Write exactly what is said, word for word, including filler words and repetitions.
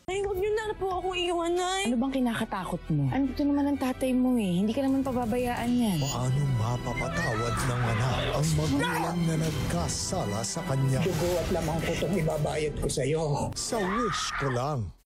Ay, huwag niyo na po ako iwanan. Ano bang kinakatakot mo? Andito naman ang tatay mo eh. Hindi ka naman pababayaan yan. Paano mapapatawad ng anak ang magulang na nagkasala sa kanya? Dugo at lamang ko itong ibabayad ko sa'yo. Sa wish ko lang.